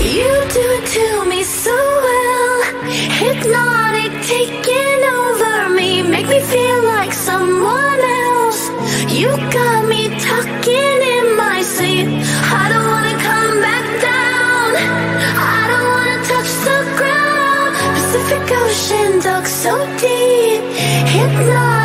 You do it to me so well, hypnotic, taking over me, make me feel like someone else. You got me talking in my sleep. I don't wanna come back down, I don't wanna touch the ground. Pacific Ocean, dug so deep, hypnotic.